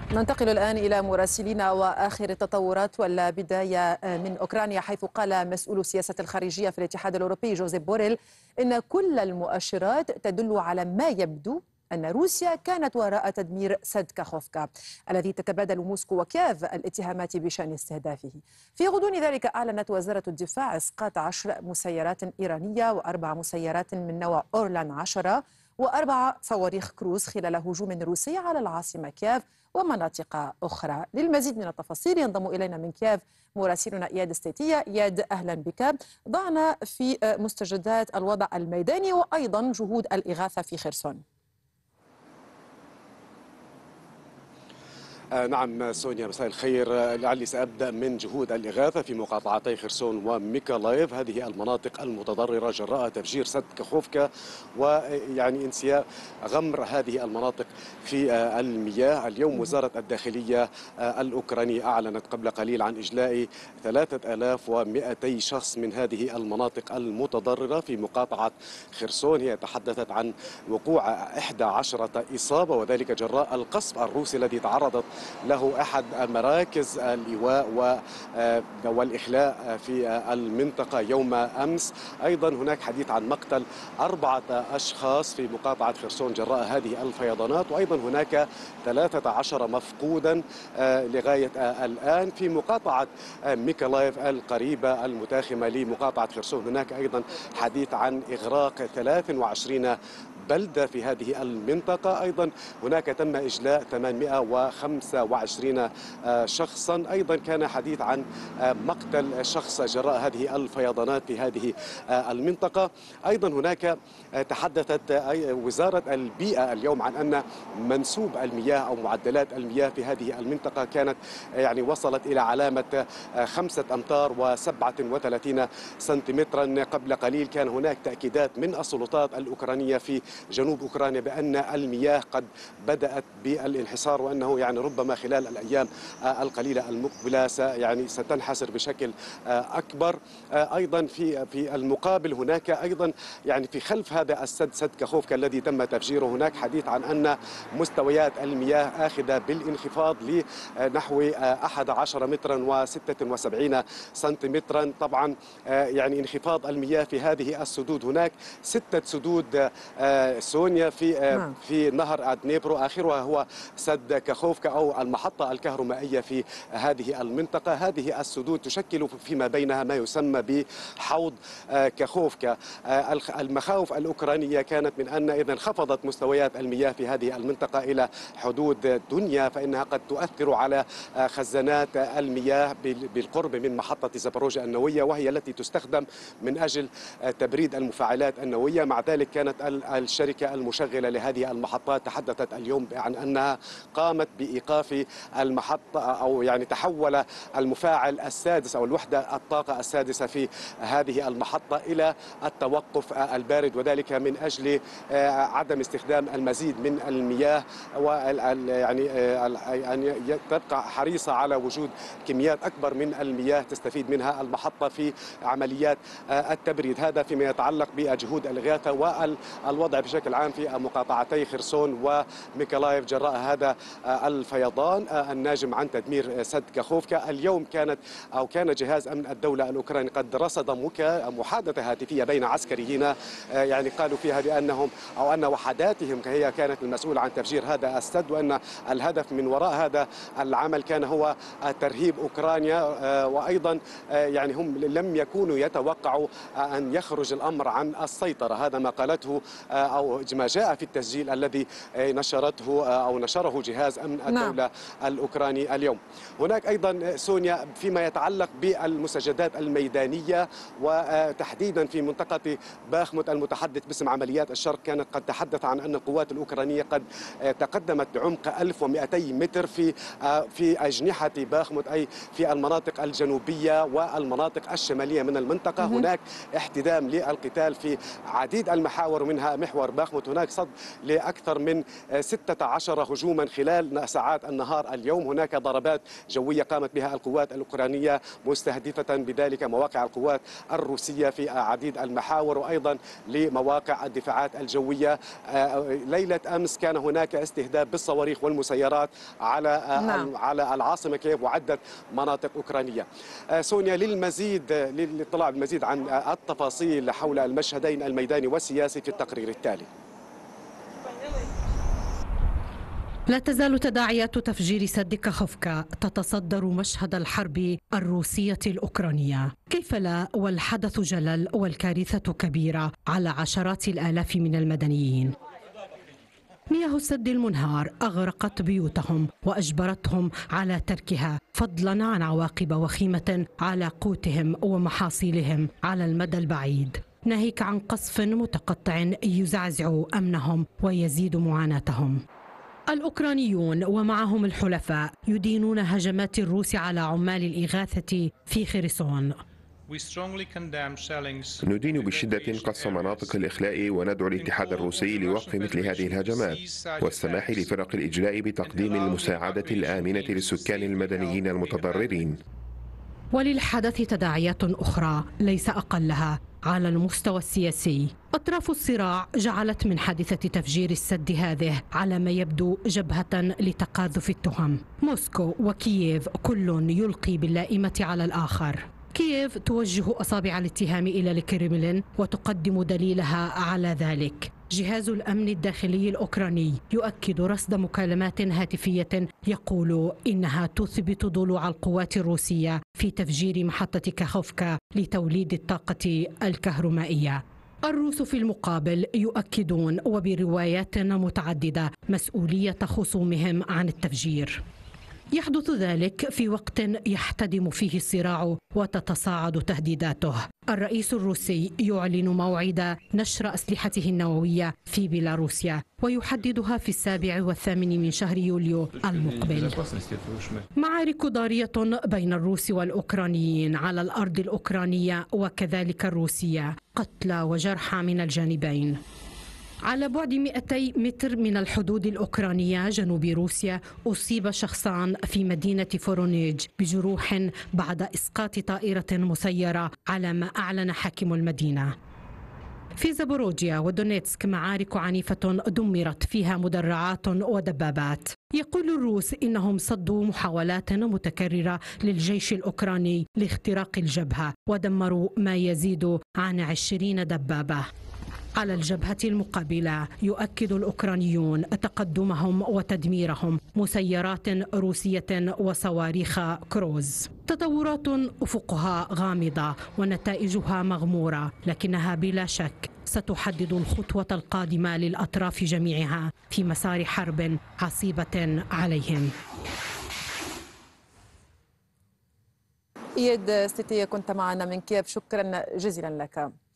ننتقل الآن إلى مراسلينا وآخر التطورات والبداية من أوكرانيا، حيث قال مسؤول السياسة الخارجية في الاتحاد الأوروبي جوزيف بوريل إن كل المؤشرات تدل على ما يبدو أن روسيا كانت وراء تدمير سد كاخوفكا الذي تتبادل موسكو وكييف الاتهامات بشأن استهدافه. في غضون ذلك أعلنت وزارة الدفاع إسقاط 10 مسيرات إيرانية و4 مسيرات من نوع أورلان 10 و4 صواريخ كروز خلال هجوم روسي على العاصمة كييف ومناطق أخرى. للمزيد من التفاصيل ينضم إلينا من كييف مراسلنا إياد ستيتية. إياد، أهلا بك. ضعنا في مستجدات الوضع الميداني وأيضا جهود الإغاثة في خرسون. نعم سونيا، مساء الخير. لعلي سأبدأ من جهود الإغاثة في مقاطعتي خرسون وميكولايف، هذه المناطق المتضررة جراء تفجير سد كاخوفكا ويعني انسياء غمر هذه المناطق في المياه. اليوم وزارة الداخلية الأوكرانية أعلنت قبل قليل عن إجلاء 3200 شخص من هذه المناطق المتضررة في مقاطعة خرسون. هي تحدثت عن وقوع 11 إصابة، وذلك جراء القصف الروسي الذي تعرضت له أحد مراكز الإيواء والإخلاء في المنطقة يوم أمس. أيضا هناك حديث عن مقتل 4 أشخاص في مقاطعة خرسون جراء هذه الفيضانات، وأيضا هناك 13 مفقودا لغاية الآن. في مقاطعة ميكولايف القريبة المتاخمة لمقاطعة خرسون هناك أيضا حديث عن إغراق 23 بلدة في هذه المنطقة. أيضا هناك تم إجلاء 825 شخصا. أيضا كان حديث عن مقتل شخص جراء هذه الفيضانات في هذه المنطقة. أيضا هناك تحدثت وزارة البيئة اليوم عن أن منسوب المياه أو معدلات المياه في هذه المنطقة كانت يعني وصلت إلى علامة 5 أمتار و37 سنتيمترا. قبل قليل كان هناك تأكيدات من السلطات الأوكرانية في جنوب أوكرانيا بأن المياه قد بدأت بالانحسار، وأنه يعني ربما خلال الأيام القليلة المقبلة يعني ستنحسر بشكل أكبر. أيضا في المقابل هناك أيضا يعني في خلف هذا السد، سد كاخوفكا الذي تم تفجيره، هناك حديث عن أن مستويات المياه آخذة بالانخفاض لنحو 11 مترا و76 سنتيمترا. طبعا يعني انخفاض المياه في هذه السدود، هناك 6 سدود سونيا في نهر دنيبرو، آخرها هو سد كاخوفكا أو المحطة الكهرومائية في هذه المنطقة. هذه السدود تشكل فيما بينها ما يسمى بحوض كاخوفكا. المخاوف الأوكرانية كانت من أن إذا انخفضت مستويات المياه في هذه المنطقة إلى حدود دنيا فإنها قد تؤثر على خزانات المياه بالقرب من محطة زاباروجيا النووية، وهي التي تستخدم من أجل تبريد المفاعلات النووية. مع ذلك كانت الشركة المشغلة لهذه المحطات تحدثت اليوم عن أنها قامت بإيقاف المحطة، أو يعني تحول المفاعل السادس أو الوحدة الطاقة السادسة في هذه المحطة إلى التوقف البارد، وذلك من أجل عدم استخدام المزيد من المياه، ويعني أن تبقى حريصة على وجود كميات أكبر من المياه تستفيد منها المحطة في عمليات التبريد. هذا فيما يتعلق بجهود الإغاثة والوضع بشكل عام في مقاطعتي خرسون وميكولايف جراء هذا الفيضان الناجم عن تدمير سد كاخوفكا. اليوم كان جهاز أمن الدولة الأوكراني قد رصد محادثة هاتفية بين عسكريين، يعني قالوا فيها بأنهم أو أن وحداتهم هي كانت المسؤولة عن تفجير هذا السد، وأن الهدف من وراء هذا العمل كان هو ترهيب أوكرانيا. وأيضا يعني هم لم يكونوا يتوقعوا أن يخرج الأمر عن السيطرة. هذا ما قالته أو ما جاء في التسجيل الذي نشره جهاز أمن الدولة الأوكراني اليوم. هناك أيضا سونيا فيما يتعلق بالمستجدات الميدانية وتحديدا في منطقة باخموت، المتحدث باسم عمليات الشرق كانت قد تحدث عن أن القوات الأوكرانية قد تقدمت بعمق 1200 متر في أجنحة باخموت، أي في المناطق الجنوبية والمناطق الشمالية من المنطقة. هناك احتدام للقتال في عديد المحاور، منها محور وباخموت هناك صد لأكثر من 16 هجوما خلال ساعات النهار اليوم. هناك ضربات جوية قامت بها القوات الأوكرانية مستهدفة بذلك مواقع القوات الروسية في عديد المحاور وأيضا لمواقع الدفاعات الجوية. ليلة أمس كان هناك استهداف بالصواريخ والمسيرات على العاصمة كييف وعدة مناطق أوكرانية. سونيا، للاطلاع بالمزيد عن التفاصيل حول المشهدين الميداني والسياسي في التقرير التالي. لا تزال تداعيات تفجير سد كاخوفكا تتصدر مشهد الحرب الروسية الأوكرانية. كيف لا والحدث جلل والكارثة كبيرة على عشرات الآلاف من المدنيين. مياه السد المنهار أغرقت بيوتهم وأجبرتهم على تركها، فضلا عن عواقب وخيمة على قوتهم ومحاصيلهم على المدى البعيد، ناهيك عن قصف متقطع يزعزع أمنهم ويزيد معاناتهم. الأوكرانيون ومعهم الحلفاء يدينون هجمات الروس على عمال الإغاثة في خرسون. ندين بشدة قصف مناطق الإخلاء وندعو الاتحاد الروسي لوقف مثل هذه الهجمات والسماح لفرق الإجلاء بتقديم المساعدة الآمنة للسكان المدنيين المتضررين. وللحدث تداعيات أخرى ليس أقلها على المستوى السياسي. أطراف الصراع جعلت من حادثة تفجير السد هذه على ما يبدو جبهة لتقاذف التهم. موسكو وكييف كل يلقي باللائمة على الآخر. كييف توجه أصابع الاتهام إلى الكرملين وتقدم دليلها على ذلك. جهاز الأمن الداخلي الأوكراني يؤكد رصد مكالمات هاتفية يقول إنها تثبت ضلوع القوات الروسية في تفجير محطة كاخوفكا لتوليد الطاقة الكهرومائية. الروس في المقابل يؤكدون وبروايات متعددة مسؤولية خصومهم عن التفجير. يحدث ذلك في وقت يحتدم فيه الصراع وتتصاعد تهديداته. الرئيس الروسي يعلن موعد نشر أسلحته النووية في بيلاروسيا ويحددها في 7 والثامن من شهر يوليو المقبل. معارك ضارية بين الروس والأوكرانيين على الأرض الأوكرانية وكذلك الروسية، قتلى وجرحى من الجانبين. على بعد 200 متر من الحدود الأوكرانية جنوب روسيا أصيب شخصان في مدينة فورونيج بجروح بعد إسقاط طائرة مسيرة على ما أعلن حاكم المدينة. في زابوروجيا ودونيتسك معارك عنيفة دمرت فيها مدرعات ودبابات. يقول الروس إنهم صدوا محاولات متكررة للجيش الأوكراني لاختراق الجبهة ودمروا ما يزيد عن 20 دبابة. على الجبهة المقابلة يؤكد الأوكرانيون تقدمهم وتدميرهم مسيرات روسية وصواريخ كروز. تطورات أفقها غامضة ونتائجها مغمورة، لكنها بلا شك ستحدد الخطوة القادمة للأطراف جميعها في مسار حرب عصيبة عليهم. إياد ستية كنت معنا من كييف، شكرا جزيلا لك.